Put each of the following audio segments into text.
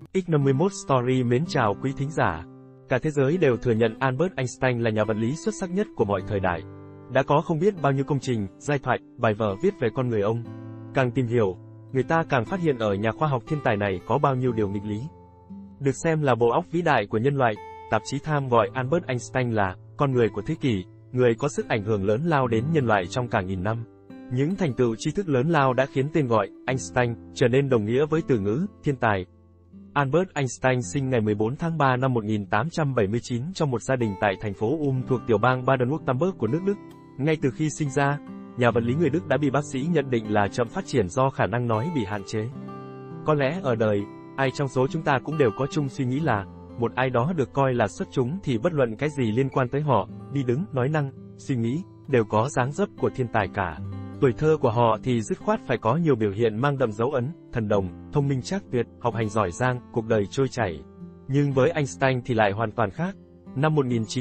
X51 Story mến chào quý thính giả. Cả thế giới đều thừa nhận Albert Einstein là nhà vật lý xuất sắc nhất của mọi thời đại. Đã có không biết bao nhiêu công trình, giai thoại, bài vở viết về con người ông. Càng tìm hiểu, người ta càng phát hiện ở nhà khoa học thiên tài này có bao nhiêu điều nghịch lý. Được xem là bộ óc vĩ đại của nhân loại, tạp chí Time gọi Albert Einstein là con người của thế kỷ, người có sức ảnh hưởng lớn lao đến nhân loại trong cả nghìn năm. Những thành tựu tri thức lớn lao đã khiến tên gọi Einstein trở nên đồng nghĩa với từ ngữ thiên tài. Albert Einstein sinh ngày 14 tháng 3 năm 1879 trong một gia đình tại thành phố thuộc tiểu bang Baden-Württemberg của nước Đức. Ngay từ khi sinh ra, nhà vật lý người Đức đã bị bác sĩ nhận định là chậm phát triển do khả năng nói bị hạn chế. Có lẽ ở đời, ai trong số chúng ta cũng đều có chung suy nghĩ là, một ai đó được coi là xuất chúng thì bất luận cái gì liên quan tới họ, đi đứng, nói năng, suy nghĩ, đều có dáng dấp của thiên tài cả. Tuổi thơ của họ thì dứt khoát phải có nhiều biểu hiện mang đậm dấu ấn, thần đồng, thông minh trác tuyệt, học hành giỏi giang, cuộc đời trôi chảy. Nhưng với Einstein thì lại hoàn toàn khác. Năm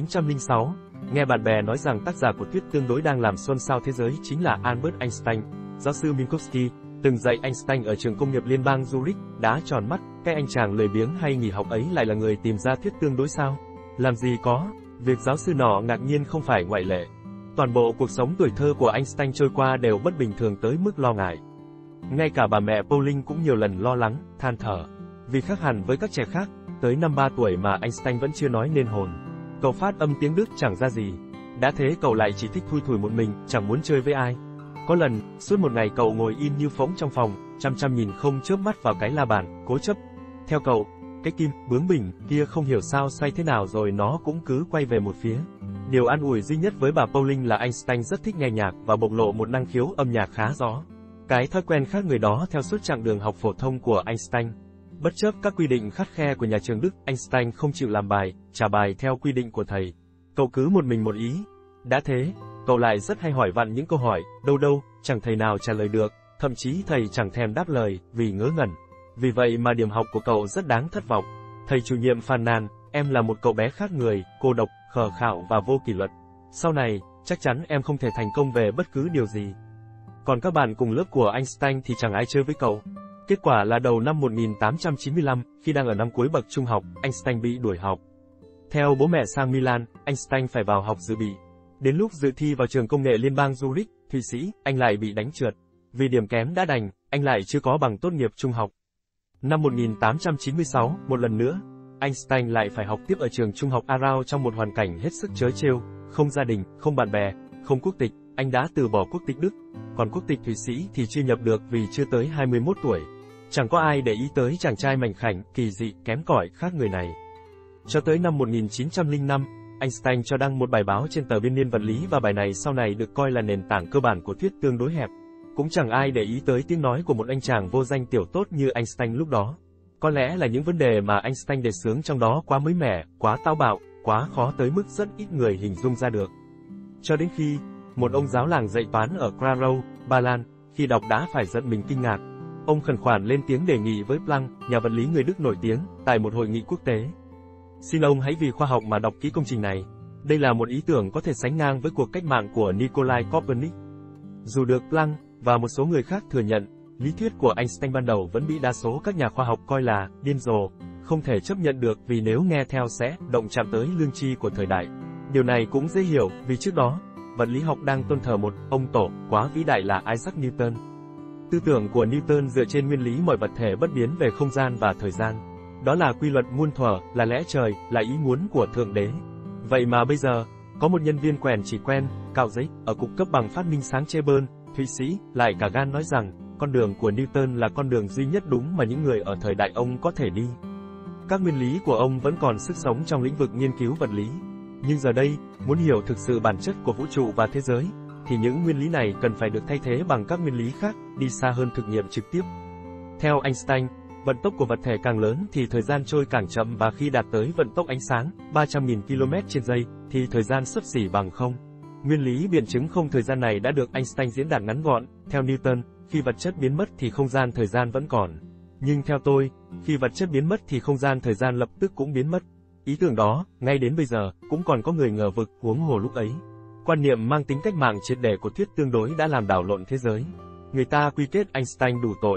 1906, nghe bạn bè nói rằng tác giả của thuyết tương đối đang làm xôn xao thế giới chính là Albert Einstein, giáo sư Minkowski, từng dạy Einstein ở trường công nghiệp liên bang Zurich, đã tròn mắt, cái anh chàng lười biếng hay nghỉ học ấy lại là người tìm ra thuyết tương đối sao? Làm gì có, việc giáo sư nọ ngạc nhiên không phải ngoại lệ. Toàn bộ cuộc sống tuổi thơ của Einstein trôi qua đều bất bình thường tới mức lo ngại. Ngay cả bà mẹ Pauline cũng nhiều lần lo lắng, than thở. Vì khác hẳn với các trẻ khác, tới năm 3 tuổi mà Einstein vẫn chưa nói nên hồn. Cậu phát âm tiếng Đức chẳng ra gì. Đã thế cậu lại chỉ thích thui thủi một mình, chẳng muốn chơi với ai. Có lần, suốt một ngày cậu ngồi im như phỗng trong phòng, chăm nhìn không chớp mắt vào cái la bàn, cố chấp. Theo cậu, cái kim, bướng bỉnh, kia không hiểu sao xoay thế nào rồi nó cũng cứ quay về một phía. Điều an ủi duy nhất với bà Pauline là Einstein rất thích nghe nhạc và bộc lộ một năng khiếu âm nhạc khá rõ. Cái thói quen khác người đó theo suốt chặng đường học phổ thông của Einstein. Bất chấp các quy định khắt khe của nhà trường Đức, Einstein không chịu làm bài, trả bài theo quy định của thầy. Cậu cứ một mình một ý. Đã thế, cậu lại rất hay hỏi vặn những câu hỏi, đâu, chẳng thầy nào trả lời được, thậm chí thầy chẳng thèm đáp lời, vì ngớ ngẩn. Vì vậy mà điểm học của cậu rất đáng thất vọng. Thầy chủ nhiệm phàn nàn, em là một cậu bé khác người, cô độc, khờ khạo và vô kỷ luật. Sau này, chắc chắn em không thể thành công về bất cứ điều gì. Còn các bạn cùng lớp của Einstein thì chẳng ai chơi với cậu. Kết quả là đầu năm 1895, khi đang ở năm cuối bậc trung học, Einstein bị đuổi học. Theo bố mẹ sang Milan, Einstein phải vào học dự bị. Đến lúc dự thi vào trường công nghệ liên bang Zurich, Thụy Sĩ, anh lại bị đánh trượt. Vì điểm kém đã đành, anh lại chưa có bằng tốt nghiệp trung học. Năm 1896, một lần nữa, Einstein lại phải học tiếp ở trường trung học Aarau trong một hoàn cảnh hết sức trớ trêu, không gia đình, không bạn bè, không quốc tịch, anh đã từ bỏ quốc tịch Đức, còn quốc tịch Thụy Sĩ thì chưa nhập được vì chưa tới 21 tuổi. Chẳng có ai để ý tới chàng trai mảnh khảnh, kỳ dị, kém cỏi khác người này. Cho tới năm 1905, Einstein cho đăng một bài báo trên tờ Biên niên vật lý và bài này sau này được coi là nền tảng cơ bản của thuyết tương đối hẹp. Cũng chẳng ai để ý tới tiếng nói của một anh chàng vô danh tiểu tốt như Einstein lúc đó. Có lẽ là những vấn đề mà Einstein đề xướng trong đó quá mới mẻ, quá táo bạo, quá khó tới mức rất ít người hình dung ra được. Cho đến khi, một ông giáo làng dạy toán ở Krakau, Ba Lan, khi đọc đã phải giận mình kinh ngạc. Ông khẩn khoản lên tiếng đề nghị với Planck, nhà vật lý người Đức nổi tiếng, tại một hội nghị quốc tế. Xin ông hãy vì khoa học mà đọc kỹ công trình này. Đây là một ý tưởng có thể sánh ngang với cuộc cách mạng của Nikolai Copernic. Dù được Planck và một số người khác thừa nhận, lý thuyết của Einstein ban đầu vẫn bị đa số các nhà khoa học coi là điên rồ, không thể chấp nhận được vì nếu nghe theo sẽ động chạm tới lương tri của thời đại. Điều này cũng dễ hiểu vì trước đó, vật lý học đang tôn thờ một ông tổ quá vĩ đại là Isaac Newton. Tư tưởng của Newton dựa trên nguyên lý mọi vật thể bất biến về không gian và thời gian. Đó là quy luật muôn thuở, là lẽ trời, là ý muốn của Thượng Đế. Vậy mà bây giờ, có một nhân viên quèn chỉ quen, cạo giấy, ở cục cấp bằng phát minh sáng Chebern, Thụy Sĩ, lại cả gan nói rằng, con đường của Newton là con đường duy nhất đúng mà những người ở thời đại ông có thể đi. Các nguyên lý của ông vẫn còn sức sống trong lĩnh vực nghiên cứu vật lý. Nhưng giờ đây, muốn hiểu thực sự bản chất của vũ trụ và thế giới, thì những nguyên lý này cần phải được thay thế bằng các nguyên lý khác, đi xa hơn thực nghiệm trực tiếp. Theo Einstein, vận tốc của vật thể càng lớn thì thời gian trôi càng chậm và khi đạt tới vận tốc ánh sáng, 300.000 km/giây, thì thời gian xấp xỉ bằng không. Nguyên lý biện chứng không thời gian này đã được Einstein diễn đạt ngắn gọn. Theo Newton, khi vật chất biến mất thì không gian thời gian vẫn còn. Nhưng theo tôi, khi vật chất biến mất thì không gian thời gian lập tức cũng biến mất. Ý tưởng đó, ngay đến bây giờ, cũng còn có người ngờ vực, huống hồ lúc ấy. Quan niệm mang tính cách mạng triệt để của thuyết tương đối đã làm đảo lộn thế giới. Người ta quy kết Einstein đủ tội.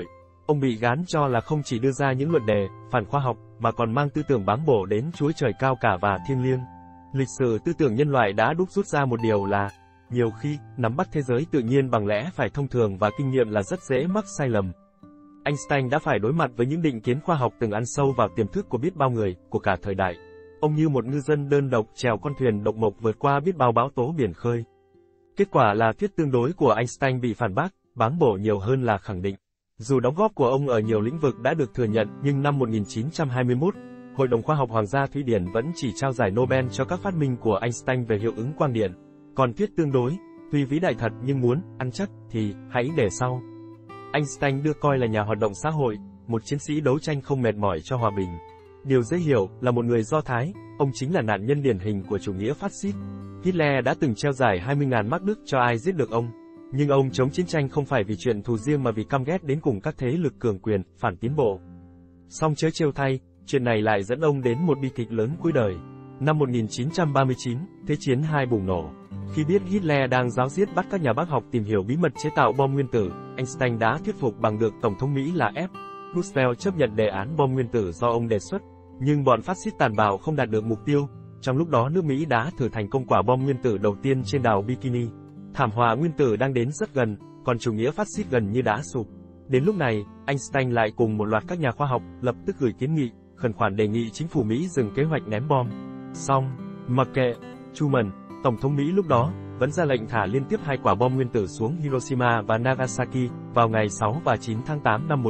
Ông bị gán cho là không chỉ đưa ra những luận đề, phản khoa học, mà còn mang tư tưởng báng bổ đến Chúa Trời cao cả và thiêng liêng. Lịch sử tư tưởng nhân loại đã đúc rút ra một điều là, nhiều khi, nắm bắt thế giới tự nhiên bằng lẽ phải thông thường và kinh nghiệm là rất dễ mắc sai lầm. Einstein đã phải đối mặt với những định kiến khoa học từng ăn sâu vào tiềm thức của biết bao người, của cả thời đại. Ông như một ngư dân đơn độc chèo con thuyền độc mộc vượt qua biết bao bão tố biển khơi. Kết quả là thuyết tương đối của Einstein bị phản bác, báng bổ nhiều hơn là khẳng định. Dù đóng góp của ông ở nhiều lĩnh vực đã được thừa nhận, nhưng năm 1921, Hội đồng Khoa học Hoàng gia Thụy Điển vẫn chỉ trao giải Nobel cho các phát minh của Einstein về hiệu ứng quang điện. Còn thuyết tương đối, tuy vĩ đại thật nhưng muốn ăn chắc thì hãy để sau. Einstein được coi là nhà hoạt động xã hội, một chiến sĩ đấu tranh không mệt mỏi cho hòa bình. Điều dễ hiểu là một người Do Thái, ông chính là nạn nhân điển hình của chủ nghĩa phát xít. Hitler đã từng treo giải 20.000 mark Đức cho ai giết được ông. Nhưng ông chống chiến tranh không phải vì chuyện thù riêng mà vì căm ghét đến cùng các thế lực cường quyền, phản tiến bộ. Song chớ trêu thay, chuyện này lại dẫn ông đến một bi kịch lớn cuối đời. Năm 1939, Thế chiến II bùng nổ. Khi biết Hitler đang giáo diết bắt các nhà bác học tìm hiểu bí mật chế tạo bom nguyên tử, Einstein đã thuyết phục bằng được Tổng thống Mỹ là F. Roosevelt chấp nhận đề án bom nguyên tử do ông đề xuất. Nhưng bọn phát xít tàn bạo không đạt được mục tiêu. Trong lúc đó nước Mỹ đã thử thành công quả bom nguyên tử đầu tiên trên đảo Bikini. Thảm họa nguyên tử đang đến rất gần, còn chủ nghĩa phát xít gần như đã sụp. Đến lúc này, Einstein lại cùng một loạt các nhà khoa học lập tức gửi kiến nghị, khẩn khoản đề nghị chính phủ Mỹ dừng kế hoạch ném bom. Song, mặc kệ, Truman, Tổng thống Mỹ lúc đó, vẫn ra lệnh thả liên tiếp 2 quả bom nguyên tử xuống Hiroshima và Nagasaki vào ngày 6 và 9 tháng 8 năm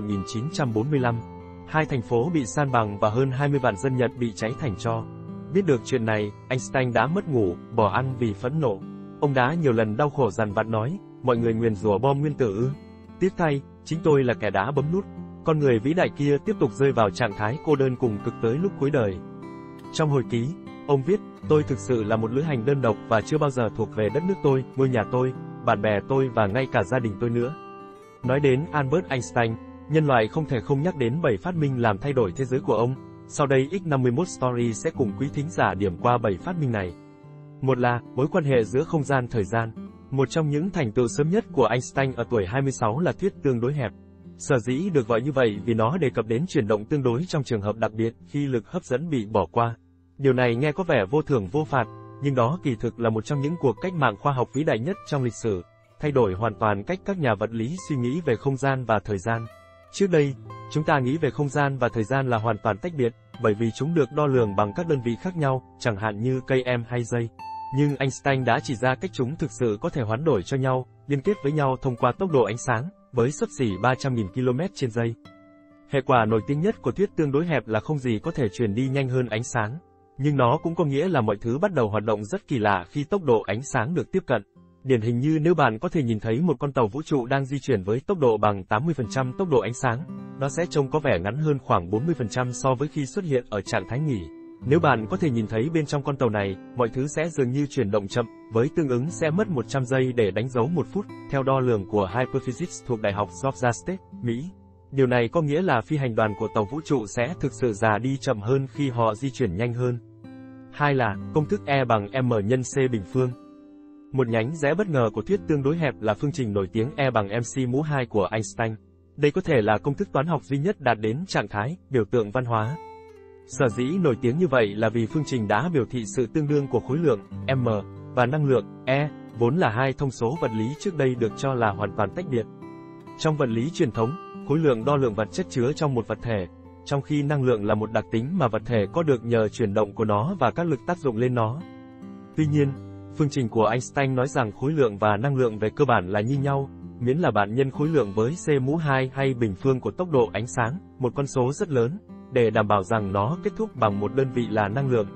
1945. Hai thành phố bị san bằng và hơn 20 vạn dân Nhật bị cháy thành tro. Biết được chuyện này, Einstein đã mất ngủ, bỏ ăn vì phẫn nộ. Ông đã nhiều lần đau khổ dằn vặt nói, mọi người nguyền rủa bom nguyên tử ư? Tiếc thay, chính tôi là kẻ đã bấm nút. Con người vĩ đại kia tiếp tục rơi vào trạng thái cô đơn cùng cực tới lúc cuối đời. Trong hồi ký, ông viết, tôi thực sự là một lữ hành đơn độc và chưa bao giờ thuộc về đất nước tôi, ngôi nhà tôi, bạn bè tôi và ngay cả gia đình tôi nữa. Nói đến Albert Einstein, nhân loại không thể không nhắc đến 7 phát minh làm thay đổi thế giới của ông. Sau đây X51 Story sẽ cùng quý thính giả điểm qua 7 phát minh này. Một là, mối quan hệ giữa không gian thời gian. Một trong những thành tựu sớm nhất của Einstein ở tuổi 26 là thuyết tương đối hẹp. Sở dĩ được gọi như vậy vì nó đề cập đến chuyển động tương đối trong trường hợp đặc biệt khi lực hấp dẫn bị bỏ qua. Điều này nghe có vẻ vô thưởng vô phạt, nhưng đó kỳ thực là một trong những cuộc cách mạng khoa học vĩ đại nhất trong lịch sử, thay đổi hoàn toàn cách các nhà vật lý suy nghĩ về không gian và thời gian. Trước đây, chúng ta nghĩ về không gian và thời gian là hoàn toàn tách biệt, bởi vì chúng được đo lường bằng các đơn vị khác nhau, chẳng hạn như cây em hay giây. Nhưng Einstein đã chỉ ra cách chúng thực sự có thể hoán đổi cho nhau, liên kết với nhau thông qua tốc độ ánh sáng, với xấp xỉ 300.000 km/giây. Hệ quả nổi tiếng nhất của thuyết tương đối hẹp là không gì có thể truyền đi nhanh hơn ánh sáng. Nhưng nó cũng có nghĩa là mọi thứ bắt đầu hoạt động rất kỳ lạ khi tốc độ ánh sáng được tiếp cận. Điển hình như nếu bạn có thể nhìn thấy một con tàu vũ trụ đang di chuyển với tốc độ bằng 80% tốc độ ánh sáng, nó sẽ trông có vẻ ngắn hơn khoảng 40% so với khi xuất hiện ở trạng thái nghỉ. Nếu bạn có thể nhìn thấy bên trong con tàu này, mọi thứ sẽ dường như chuyển động chậm, với tương ứng sẽ mất 100 giây để đánh dấu 1 phút, theo đo lường của Hyperphysics thuộc Đại học Georgia State, Mỹ. Điều này có nghĩa là phi hành đoàn của tàu vũ trụ sẽ thực sự già đi chậm hơn khi họ di chuyển nhanh hơn. Hai là, công thức E bằng M nhân C bình phương. Một nhánh rẽ bất ngờ của thuyết tương đối hẹp là phương trình nổi tiếng E bằng MC mũ 2 của Einstein. Đây có thể là công thức toán học duy nhất đạt đến trạng thái, biểu tượng văn hóa. Sở dĩ nổi tiếng như vậy là vì phương trình đã biểu thị sự tương đương của khối lượng, M, và năng lượng, E, vốn là hai thông số vật lý trước đây được cho là hoàn toàn tách biệt. Trong vật lý truyền thống, khối lượng đo lượng vật chất chứa trong một vật thể, trong khi năng lượng là một đặc tính mà vật thể có được nhờ chuyển động của nó và các lực tác dụng lên nó. Tuy nhiên, phương trình của Einstein nói rằng khối lượng và năng lượng về cơ bản là như nhau, miễn là bạn nhân khối lượng với C mũ 2 hay bình phương của tốc độ ánh sáng, một con số rất lớn, để đảm bảo rằng nó kết thúc bằng một đơn vị là năng lượng.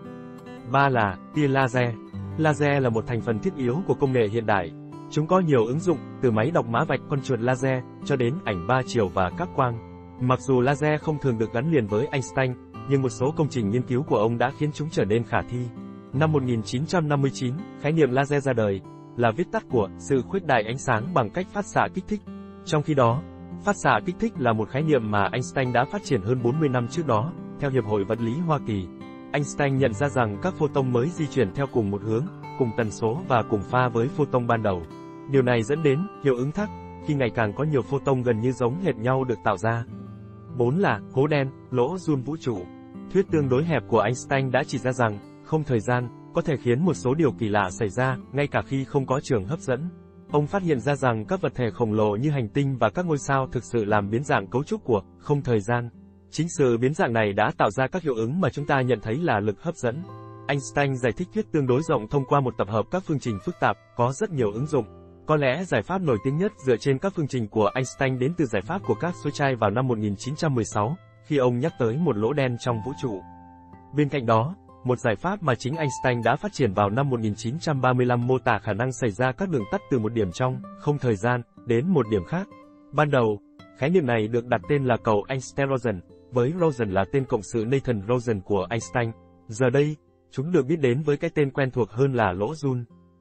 3 là tia laser. Laser là một thành phần thiết yếu của công nghệ hiện đại. Chúng có nhiều ứng dụng, từ máy đọc mã vạch con chuột laser, cho đến ảnh 3 chiều và các quang. Mặc dù laser không thường được gắn liền với Einstein, nhưng một số công trình nghiên cứu của ông đã khiến chúng trở nên khả thi. Năm 1959, khái niệm laser ra đời, là viết tắt của sự khuếch đại ánh sáng bằng cách phát xạ kích thích. Trong khi đó, phát xạ kích thích là một khái niệm mà Einstein đã phát triển hơn 40 năm trước đó, theo Hiệp hội Vật lý Hoa Kỳ. Einstein nhận ra rằng các photon mới di chuyển theo cùng một hướng, cùng tần số và cùng pha với photon ban đầu. Điều này dẫn đến hiệu ứng thắc, khi ngày càng có nhiều photon gần như giống hệt nhau được tạo ra. 4 là hố đen, lỗ giun vũ trụ. Thuyết tương đối hẹp của Einstein đã chỉ ra rằng, không thời gian có thể khiến một số điều kỳ lạ xảy ra, ngay cả khi không có trường hấp dẫn. Ông phát hiện ra rằng các vật thể khổng lồ như hành tinh và các ngôi sao thực sự làm biến dạng cấu trúc của không thời gian. Chính sự biến dạng này đã tạo ra các hiệu ứng mà chúng ta nhận thấy là lực hấp dẫn. Einstein giải thích thuyết tương đối rộng thông qua một tập hợp các phương trình phức tạp, có rất nhiều ứng dụng. Có lẽ giải pháp nổi tiếng nhất dựa trên các phương trình của Einstein đến từ giải pháp của các số chai vào năm 1916, khi ông nhắc tới một lỗ đen trong vũ trụ. Bên cạnh đó, một giải pháp mà chính Einstein đã phát triển vào năm 1935 mô tả khả năng xảy ra các đường tắt từ một điểm trong không thời gian đến một điểm khác. Ban đầu, khái niệm này được đặt tên là cầu Einstein-Rosen, với Rosen là tên cộng sự Nathan Rosen của Einstein. Giờ đây, chúng được biết đến với cái tên quen thuộc hơn là lỗ giun.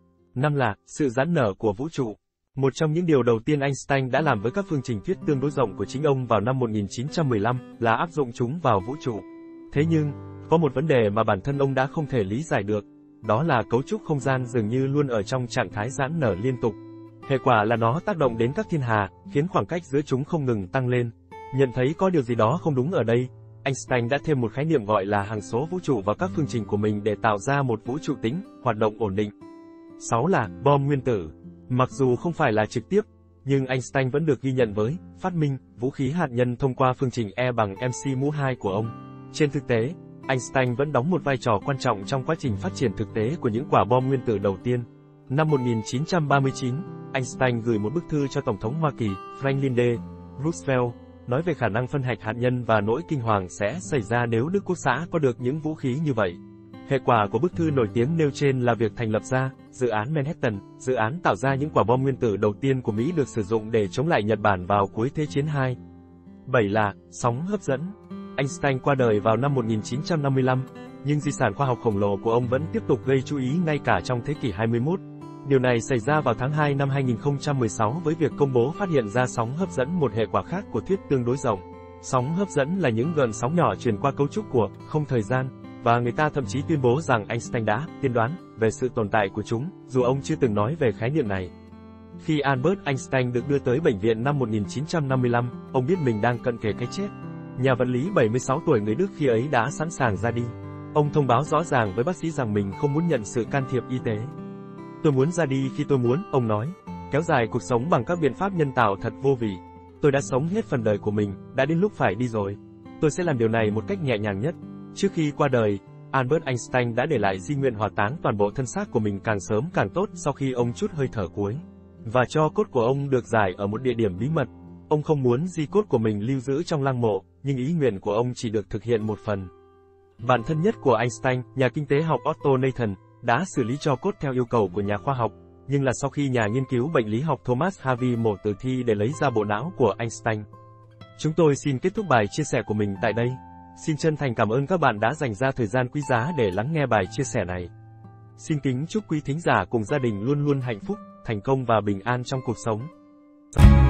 5 là sự giãn nở của vũ trụ. Một trong những điều đầu tiên Einstein đã làm với các phương trình thuyết tương đối rộng của chính ông vào năm 1915 là áp dụng chúng vào vũ trụ. Thế nhưng, có một vấn đề mà bản thân ông đã không thể lý giải được, đó là cấu trúc không gian dường như luôn ở trong trạng thái giãn nở liên tục. Hệ quả là nó tác động đến các thiên hà, khiến khoảng cách giữa chúng không ngừng tăng lên. Nhận thấy có điều gì đó không đúng ở đây, Einstein đã thêm một khái niệm gọi là hằng số vũ trụ vào các phương trình của mình để tạo ra một vũ trụ tính, hoạt động ổn định. 6 là bom nguyên tử. Mặc dù không phải là trực tiếp, nhưng Einstein vẫn được ghi nhận với phát minh vũ khí hạt nhân thông qua phương trình E bằng mc mũ 2 của ông. Trên thực tế, Einstein vẫn đóng một vai trò quan trọng trong quá trình phát triển thực tế của những quả bom nguyên tử đầu tiên. Năm 1939, Einstein gửi một bức thư cho Tổng thống Hoa Kỳ Franklin D. Roosevelt, nói về khả năng phân hạch hạt nhân và nỗi kinh hoàng sẽ xảy ra nếu Đức Quốc xã có được những vũ khí như vậy. Hệ quả của bức thư nổi tiếng nêu trên là việc thành lập ra dự án Manhattan, dự án tạo ra những quả bom nguyên tử đầu tiên của Mỹ được sử dụng để chống lại Nhật Bản vào cuối Thế chiến II. 7 là sóng hấp dẫn. Einstein qua đời vào năm 1955, nhưng di sản khoa học khổng lồ của ông vẫn tiếp tục gây chú ý ngay cả trong thế kỷ 21. Điều này xảy ra vào tháng 2 năm 2016 với việc công bố phát hiện ra sóng hấp dẫn, một hệ quả khác của thuyết tương đối rộng. Sóng hấp dẫn là những gợn sóng nhỏ truyền qua cấu trúc của không thời gian, và người ta thậm chí tuyên bố rằng Einstein đã tiên đoán về sự tồn tại của chúng, dù ông chưa từng nói về khái niệm này. Khi Albert Einstein được đưa tới bệnh viện năm 1955, ông biết mình đang cận kề cái chết. Nhà vật lý 76 tuổi người Đức khi ấy đã sẵn sàng ra đi. Ông thông báo rõ ràng với bác sĩ rằng mình không muốn nhận sự can thiệp y tế. Tôi muốn ra đi khi tôi muốn, ông nói. Kéo dài cuộc sống bằng các biện pháp nhân tạo thật vô vị. Tôi đã sống hết phần đời của mình, đã đến lúc phải đi rồi. Tôi sẽ làm điều này một cách nhẹ nhàng nhất. Trước khi qua đời, Albert Einstein đã để lại di nguyện hỏa táng toàn bộ thân xác của mình càng sớm càng tốt sau khi ông trút hơi thở cuối. Và tro cốt của ông được rải ở một địa điểm bí mật. Ông không muốn di cốt của mình lưu giữ trong lăng mộ, nhưng ý nguyện của ông chỉ được thực hiện một phần. Bạn thân nhất của Einstein, nhà kinh tế học Otto Nathan, đã xử lý tro cốt theo yêu cầu của nhà khoa học, nhưng là sau khi nhà nghiên cứu bệnh lý học Thomas Harvey mổ tử thi để lấy ra bộ não của Einstein. Chúng tôi xin kết thúc bài chia sẻ của mình tại đây. Xin chân thành cảm ơn các bạn đã dành ra thời gian quý giá để lắng nghe bài chia sẻ này. Xin kính chúc quý thính giả cùng gia đình luôn luôn hạnh phúc, thành công và bình an trong cuộc sống.